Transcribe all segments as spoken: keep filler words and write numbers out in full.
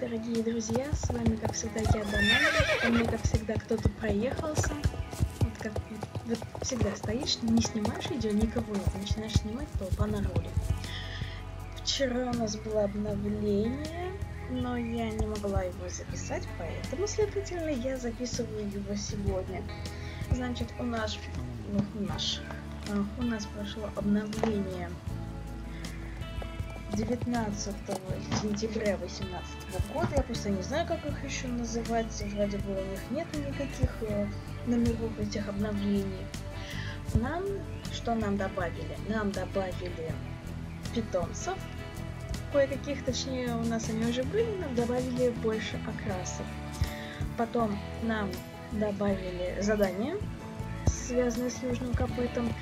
дорогие друзья, с вами, как всегда, я, Данана. Ко мне, как всегда, кто-то проехался. Вот как вот, вот всегда стоишь, не снимаешь видео, никого нет, начинаешь снимать, то по народу. Вчера у нас было обновление, но я не могла его записать, поэтому, следовательно, я записываю его сегодня. Значит, у нас, ну, наш, у нас прошло обновление девятнадцатого сентября две тысячи восемнадцатого года. Я просто не знаю, как их еще называть. Вроде бы у них нет никаких э, номеров этих обновлений. Нам, что нам добавили? Нам добавили питомцев. Кое-каких, точнее, у нас они уже были, нам добавили больше окрасов. Потом нам добавили задания, связанные с южным копытом.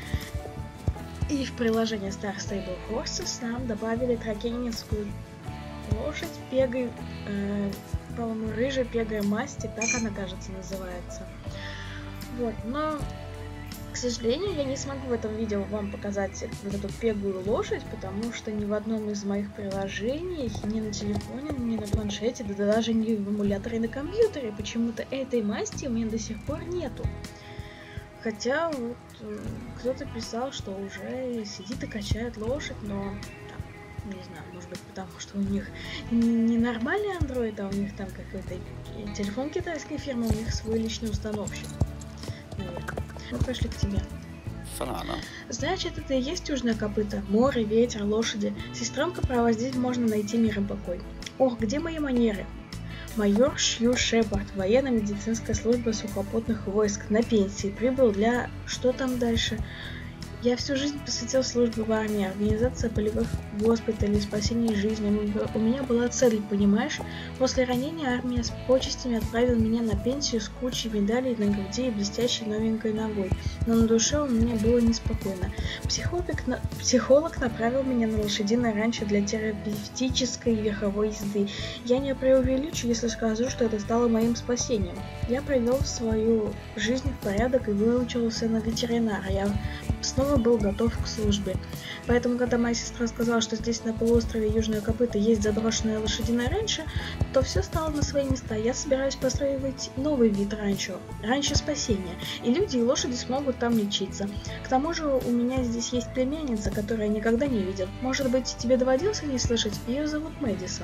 И в приложении Star Stable Horses нам добавили тракенинскую лошадь пегой, э, по-моему, рыжей пегой масти, так она, кажется, называется. Вот, но, к сожалению, я не смогу в этом видео вам показать вот эту пегую лошадь, потому что ни в одном из моих приложений, ни на телефоне, ни на планшете, да даже ни в эмуляторе на компьютере, почему-то этой масти у меня до сих пор нету. Хотя вот кто-то писал, что уже сидит и качает лошадь, но там, не знаю, может быть потому, что у них не нормальный Android, а у них там какой-то телефон китайской фирмы, у них свой личный установщик. Наверное. Мы пошли к тебе. Фанана. Значит, это и есть южное копыто, море, ветер, лошади. Сестренка права, здесь можно найти мир и покой. Ох, где мои манеры? Майор Шью Шепард, военно-медицинская служба сухопутных войск, на пенсии, прибыл для... Что там дальше? Я всю жизнь посвятил службе в армии, организация полевых госпиталей, спасение жизни. У меня была цель, понимаешь? После ранения армия с почестями отправила меня на пенсию с кучей медалей на груди и блестящей новенькой ногой. Но на душе у меня было неспокойно. Психолог, на... Психолог направил меня на лошадиное ранчо для терапевтической верховой езды. Я не преувеличу, если скажу, что это стало моим спасением. Я привел свою жизнь в порядок и выучился на ветеринара. Я снова был готов к службе. Поэтому, когда моя сестра сказала, что здесь на полуострове Южное Копыто есть заброшенное лошадиное ранчо, то все стало на свои места. Я собираюсь построить новый вид ранчо, ранчо спасения, и люди и лошади смогут там лечиться. К тому же у меня здесь есть племянница, которую я никогда не видел. Может быть, тебе доводилось о ней слышать? Ее зовут Мэдисон.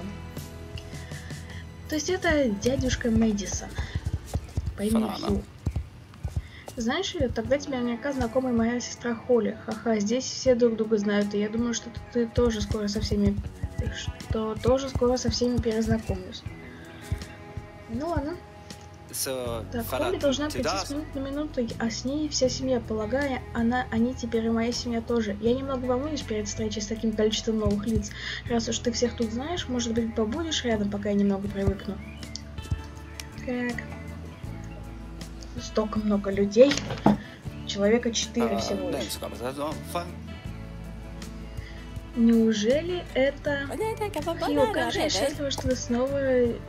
То есть это дядюшка Мэдисон по имени Хью. Знаешь ее? Тогда тебе наверняка знакома моя сестра Холли. Ха-ха, здесь все друг друга знают, и я думаю, что ты тоже скоро со всеми... Что тоже скоро со всеми перезнакомлюсь. Ну ладно. So, так, Холли должна прийти с минуты на минуту, а с ней вся семья, полагаю, она, они теперь и моя семья тоже. Я немного волнуюсь перед встречей с таким количеством новых лиц. Раз уж ты всех тут знаешь, может быть, побудешь рядом, пока я немного привыкну. Так... Столько много людей. Человека четыре всего лишь. Неужели это... Хью, как же я счастлива, что снова...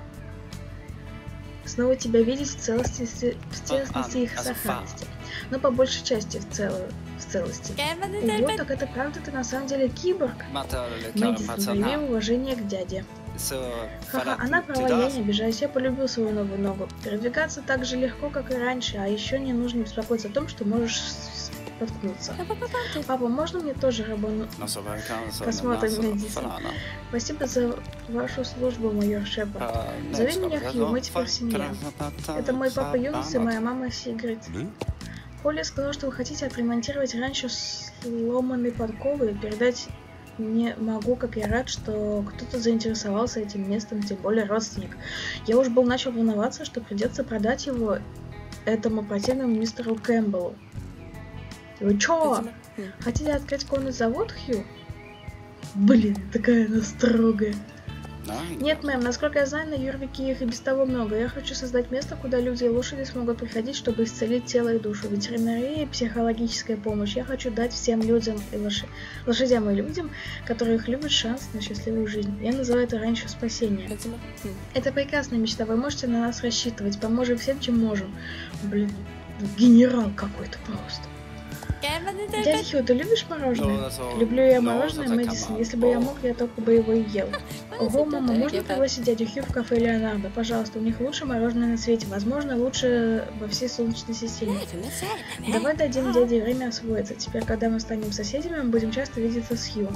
Снова тебя видеть в целости, в целостности и их сохранности. Но по большей части в, цел... в целости. Ого, так это правда, ты на самом деле киборг? Мэдисон, прояви уважение к дяде. Ха-ха, она права, я не обижаюсь, я полюбил свою новую ногу. Передвигаться так же легко, как и раньше, а еще не нужно беспокоиться о том, что можешь споткнуться. Папа, можно мне тоже работу? Посмотрим, Мэдисон. Спасибо за вашу службу, майор Шепард. Зови меня Хью, мы теперь семья. Это мой папа Юнус и моя мама Сигрид. Холли сказала, что вы хотите отремонтировать раньше сломанной подковы и передать... Не могу, как я рад, что кто-то заинтересовался этим местом, тем более родственник. Я уж был начал волноваться, что придется продать его этому противному мистеру Кэмпбеллу. Вы чё? Хотите открыть конный завод, Хью? Блин, такая она строгая. Нет, мэм, насколько я знаю, на Юрвике их и без того много. Я хочу создать место, куда люди и лошади смогут приходить, чтобы исцелить тело и душу. Ветеринария и психологическая помощь. Я хочу дать всем людям и лош... лошадям и людям, которые их любят, шанс на счастливую жизнь. Я называю это раньше спасение. Это прекрасная мечта. Вы можете на нас рассчитывать. Поможем всем, чем можем. Блин, генерал какой-то просто. Дядя Хью, ты любишь мороженое? Люблю я мороженое, Мэдисон. Если бы я мог, я только бы его и ел. Ого, мама, можно пригласить дядю Хью в кафе Леонардо? Пожалуйста, у них лучшее мороженое на свете. Возможно, лучше во всей Солнечной системе. Давай дадим дяде время освоиться. Теперь, когда мы станем соседями, мы будем часто видеться с Хью.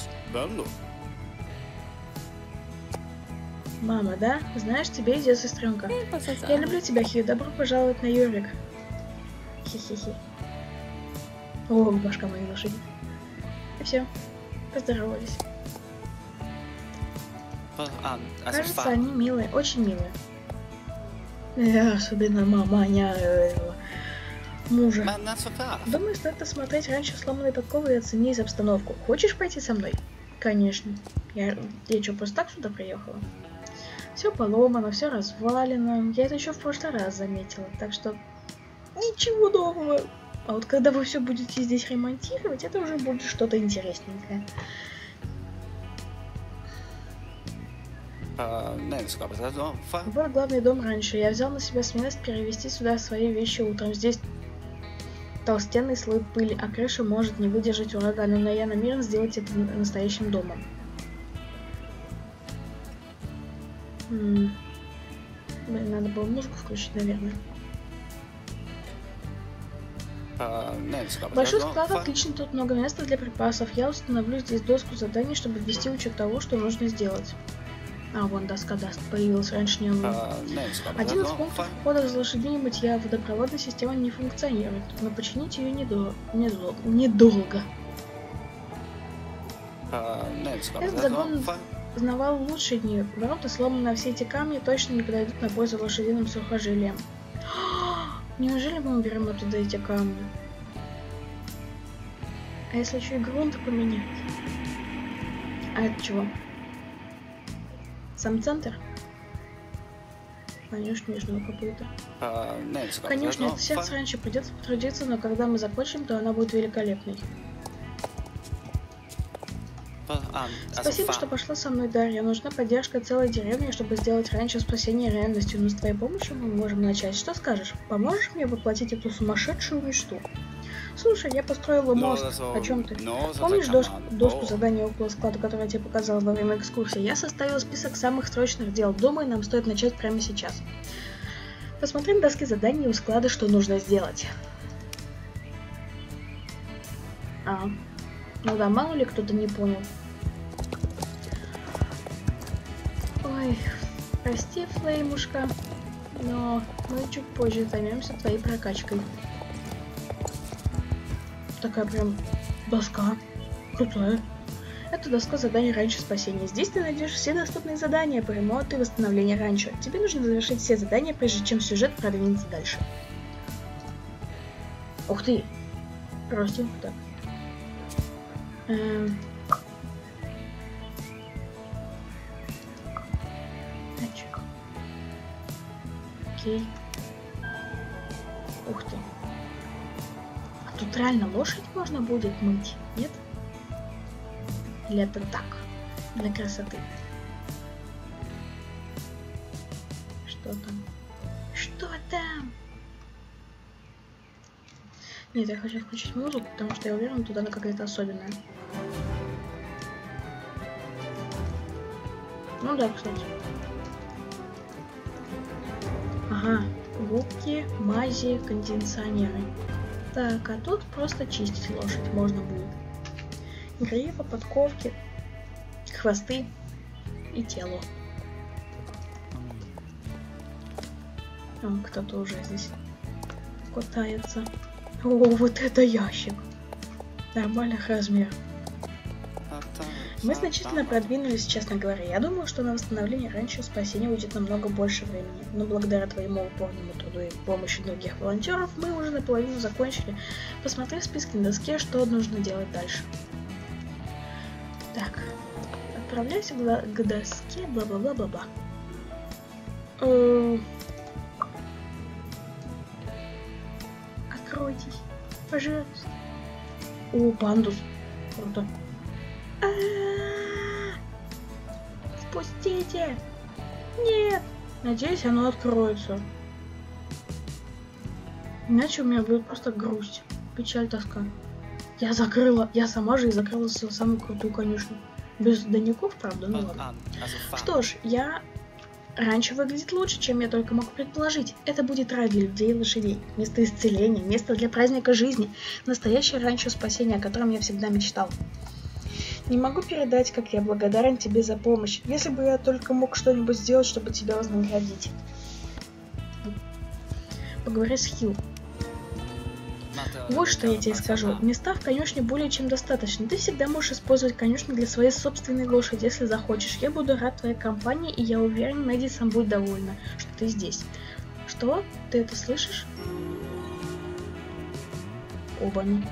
Мама, да? Знаешь, тебе идет сестренка. Я люблю тебя, Хью. Добро пожаловать на Юрик. Хи-хи-хи. О, башка моей лошади. И все. Поздоровались. Кажется, они милые, очень милые. Я, особенно маманя этого мужа. Думаю, стоит посмотреть раньше сломанные подковы и оценить обстановку. Хочешь пойти со мной? Конечно. Я, я что, просто так сюда приехала? Все поломано, все развалено. Я это еще в прошлый раз заметила, так что ничего нового. А вот когда вы все будете здесь ремонтировать, это уже будет что-то интересненькое. Вот главный дом раньше. Я взял на себя смелость перевести сюда свои вещи утром. Здесь толстенный слой пыли, а крыша может не выдержать урагана, но я намерен сделать это настоящим домом. М-м. Блин, надо было музыку включить, наверное. Большой склад отлично, тут много места для припасов. Я установлю здесь доску заданий, чтобы ввести учет того, что нужно сделать. А, вон доска даст, появилась, раньше не было. Один из пунктов входа с лошадьми и мытья. Водопроводная система не функционирует, но починить ее недолго. недолго. недолго. Этот загон знавал лучшие дни. Ворота сломаны, а все эти камни точно не подойдут на пользу лошадиным сухожилиям. Неужели мы уберем оттуда эти камни? А если еще и грунт поменять? А это чего? Сам центр? Конечно, нежного копыта. Конечно, это сердце раньше придется потрудиться, но когда мы закончим, то она будет великолепной. Спасибо, что пошла со мной, Дарья. Нужна поддержка целой деревни, чтобы сделать раньше спасение реальностью. Но с твоей помощью мы можем начать. Что скажешь? Поможешь мне воплотить эту сумасшедшую мечту? Слушай, я построила мост. О чем ты? Помнишь доску, доску задания около склада, которую я тебе показала во время экскурсии? Я составила список самых срочных дел. Думаю, нам стоит начать прямо сейчас. Посмотрим доски заданий у склада, что нужно сделать. А, ну да, мало ли кто-то не понял. Ой, прости, Флеймушка, но мы чуть позже займемся твоей прокачкой. Такая прям доска. Крутая. Это доска заданий раньше спасения. Здесь ты найдешь все доступные задания по ремонту и восстановлению раньше. Тебе нужно завершить все задания, прежде чем сюжет продвинется дальше. Ух ты! Простенько так. Эм... Окей. Ух ты. А тут реально лошадь можно будет мыть, нет? Или это так? Для красоты. Что там? Что там? Нет, я хочу включить музыку, потому что я уверена, туда она какая-то особенная. Ну да, кстати. Ага, губки, мази, кондиционеры. Так, а тут просто чистить лошадь можно будет. Грива, подковки, хвосты и тело. О, кто-то уже здесь катается. О, вот это ящик. Нормальных размеров. Мы значительно продвинулись, честно говоря. Я думал, что на восстановление раньше спасения уйдет намного больше времени. Но благодаря твоему упорному труду и помощи других волонтеров мы уже наполовину закончили. Посмотри в списке на доске, что нужно делать дальше. Так. Отправляйся к доске, бла-бла-бла-бла-бла. Откройтесь, пожалуйста. О, пандус. Круто. Спустите! Нет! Надеюсь, оно откроется. Иначе у меня будет просто грусть. Печаль, тоска. Я закрыла, я сама же и закрыла свою самую крутую конюшню. Без доняков, правда, ну ладно. Что ж, я... Раньше выглядит лучше, чем я только мог предположить. Это будет рай для людей и лошадей. Место исцеления, место для праздника жизни. Настоящее ранчо спасения, о котором я всегда мечтал. Не могу передать, как я благодарен тебе за помощь. Если бы я только мог что-нибудь сделать, чтобы тебя вознаградить. Поговори с Хью. Вот что я тебе скажу. Места в конюшне более чем достаточно. Ты всегда можешь использовать конюшню для своей собственной лошади, если захочешь. Я буду рад твоей компании, и я уверен, Мэдди сам будет довольна, что ты здесь. Что? Ты это слышишь? Оба-на.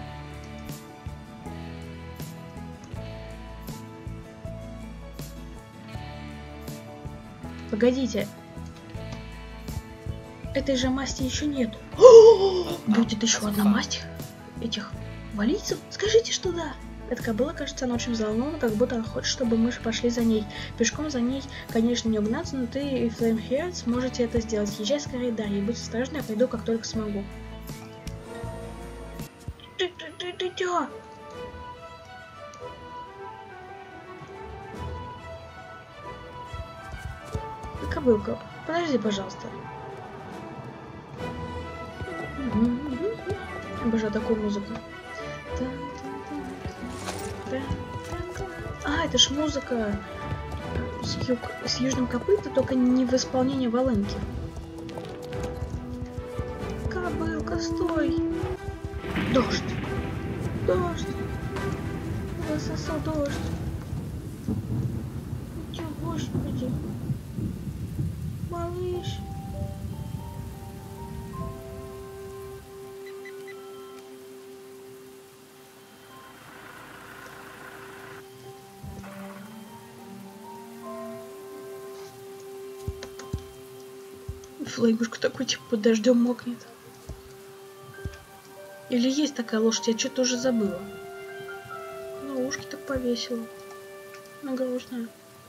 Погодите. Этой же масти еще нет. Будет еще одна масть этих валийцев? Скажите, что да. Эта кобыла, кажется, она очень взволнована, как будто она хочет, чтобы мы пошли за ней. Пешком за ней, конечно, не угнаться, но ты и Флеймхерд сможете это сделать. Езжай скорее, Дарья, будь осторожна, я пойду, как только смогу. Ты, ты, ты, ты, ты. Кобылка, подожди, пожалуйста. Обожаю такую музыку. А, это ж музыка с, юг... с южным копытом, только не в исполнении Валенки. Кобылка, стой! Дождь! Дождь! Засосал дождь! Чё, господи! Малыш! Флеймушка такой, типа, под дождем мокнет. Или есть такая лошадь, я что-то уже забыла. Ну, ушки так повесила. Ну, грустная.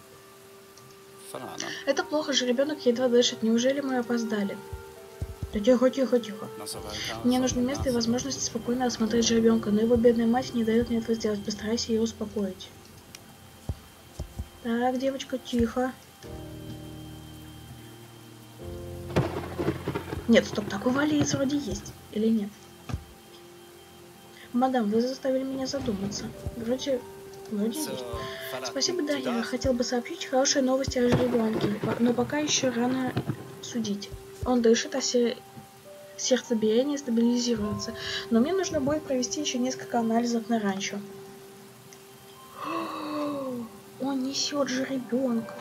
Это плохо же, ребенок едва дышит. Неужели мы опоздали? Да тихо, тихо, тихо. Мне нужно место и возможность спокойно осмотреть жеребенка, но его бедная мать не дает мне этого сделать. Постарайся ее успокоить. Так, девочка, тихо. Нет, стоп, такой валиец вроде есть. Или нет? Мадам, вы заставили меня задуматься. Вроде... Вроде есть. Спасибо, Дарья. Я хотел бы сообщить хорошие новости о жеребенке, но пока еще рано судить. Он дышит, а се... сердцебиение стабилизируется. Но мне нужно будет провести еще несколько анализов на ранчо. Он несет жеребенка.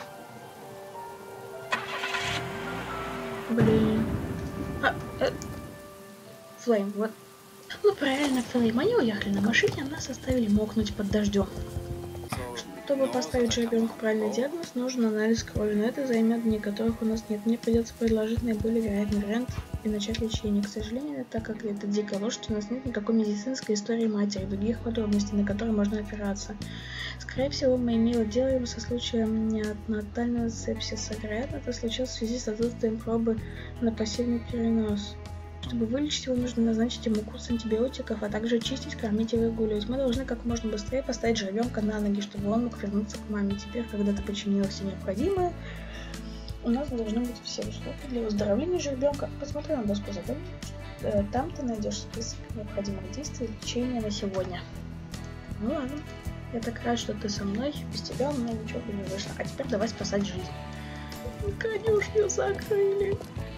Блин. А, э... Флейм, вот. Ну правильно, Флейм. Они уехали на машине, а нас оставили мокнуть под дождем. Чтобы поставить жеребенку правильный диагноз, нужен анализ крови, но это займет дни, которых у нас нет. Мне придется предложить наиболее вероятный вариант и начать лечение. К сожалению, так как это дикая лошадь, у нас нет никакой медицинской истории матери, других подробностей, на которые можно опираться. Скорее всего, мы имели дело со случаем неонатального сепсиса. Вероятно, это случилось в связи с отсутствием пробы на пассивный перенос. Чтобы вылечить его, нужно назначить ему курс антибиотиков, а также чистить, кормить и выгуливать. Мы должны как можно быстрее поставить жеребенка на ноги, чтобы он мог вернуться к маме. Теперь, когда ты починила все необходимое, у нас должны быть все условия для выздоровления жеребенка. Посмотри на доску заданий. Там ты найдешь список необходимых действий и лечения на сегодня. Ну ладно. Я так рад, что ты со мной. Без тебя у меня ничего бы не вышло. А теперь давай спасать жизнь. Конюшню закрыли.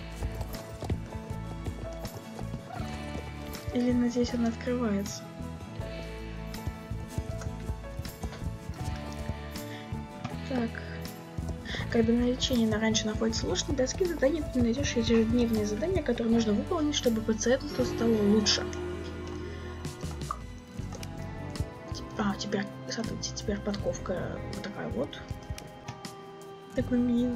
Или, надеюсь, она открывается. Так. Когда на лечении на ранчо находится лошадь, на доске заданий ты найдешь ежедневные задания, которые нужно выполнить, чтобы пациенту стало лучше. А, теперь, смотрите, теперь подковка вот такая вот. Такой милый.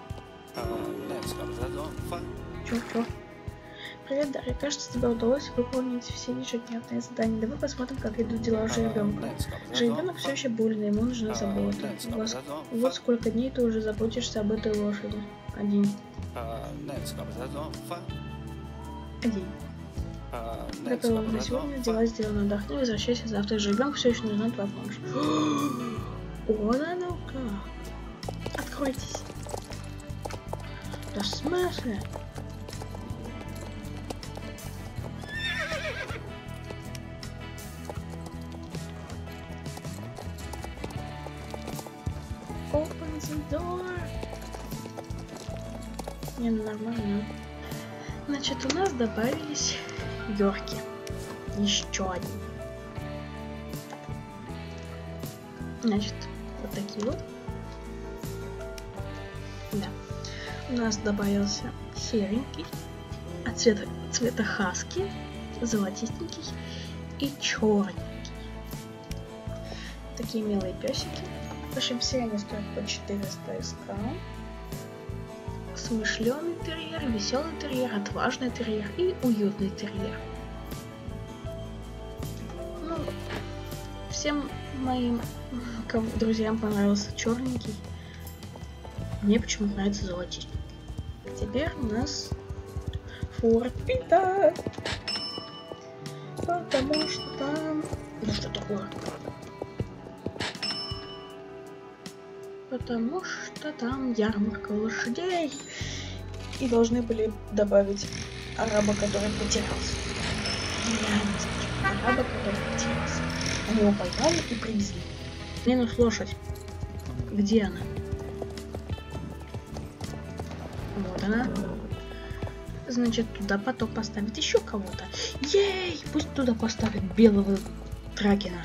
Чё, чё? Привет, Дарья. Кажется, тебе удалось выполнить все ежедневные задания. Давай посмотрим, как идут дела у жеребенка. Жеребенок все еще больный, ему нужна забота. Вас... Вот сколько дней ты уже заботишься об этой лошади. Один. Один. А, да, Готово скоро на сегодня, готово. дела сделаны, отдохни, возвращайся завтра. Ребенку все еще нужна твоя помощь. О, да ну-ка. Откройтесь. Да в смысле? Open the door. Не, ну нормально. Значит, у нас добавились Йорки. Еще один. Значит, вот такие вот. Да. У нас добавился серенький, от цвета, цвета хаски, золотистенький и черненький. Такие милые песики. В общем, все они стоят по четыреста эска. Смышленый терьер, веселый терьер, отважный терьер и уютный терьер. Ну, всем моим друзьям понравился черненький. Мне почему-то нравится золотистый. Теперь у нас Форт Пита. Потому что там... Ну что такое? Потому что там ярмарка лошадей. И должны были добавить араба, который потерялся. Реально скажу, араба, который потерялся. Они его поймали и привезли. Минус лошадь. Где она? Вот она. Значит, туда потом поставить еще кого-то. Ей! Пусть туда поставят белого Тракена.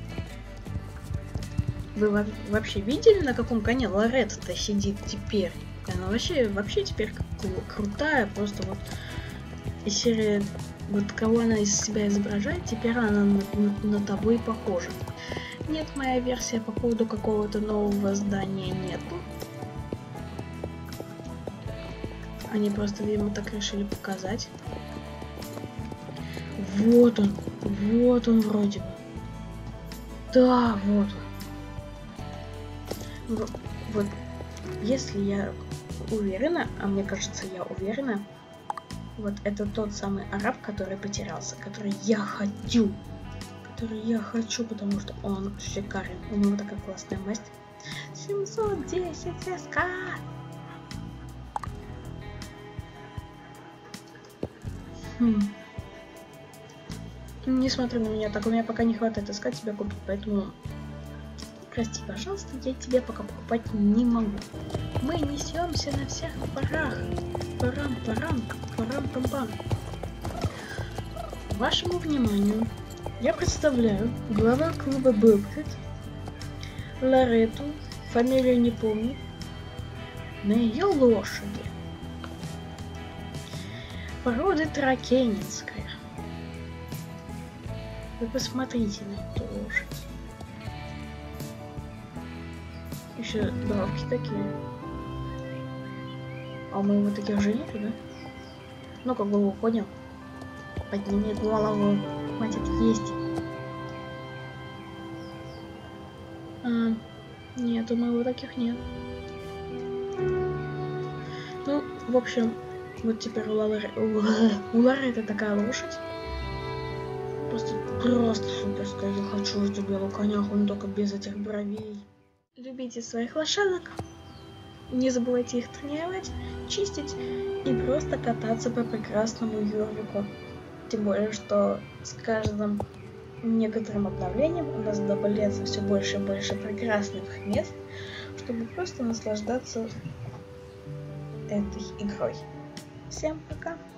Вы вообще видели, на каком коне Лоретта сидит теперь? Она вообще, вообще теперь крутая, просто вот из серии, вот кого она из себя изображает, теперь она на, на, на тобой похожа. Нет, моя версия по поводу какого-то нового здания нету. Они просто, видимо, так решили показать. Вот он, вот он вроде бы. Да, вот он. Вот, вот, если я уверена, а мне кажется, я уверена, вот это тот самый араб, который потерялся, который я хочу, который я хочу, потому что он шикарен, у него такая классная масть. семьсот десять эска! Хм. Не смотри на меня, так у меня пока не хватает эска тебя купить, поэтому... Прости, пожалуйста, я тебя пока покупать не могу. Мы несемся на всех парах. Парам, парам, парам, пам, пам. Вашему вниманию я представляю глава клуба Бобкет, Лоретту, фамилию не помню, на ее лошади. Породы тракенинская. Вы посмотрите на эту лошадь. Еще бровки такие. А мы его таких же нету, да? Ну-ка, голову поднял. Подними голову. Хватит есть. А, нет, у моего таких нет. Ну, в общем, вот теперь у Лары... у Лары это такая лошадь. Просто, просто суперская. Я хочу эту белую коняху, но только без этих бровей. Любите своих лошадок, не забывайте их тренировать, чистить и просто кататься по прекрасному Йорвику. Тем более, что с каждым некоторым обновлением у нас добавляется все больше и больше прекрасных мест, чтобы просто наслаждаться этой игрой. Всем пока!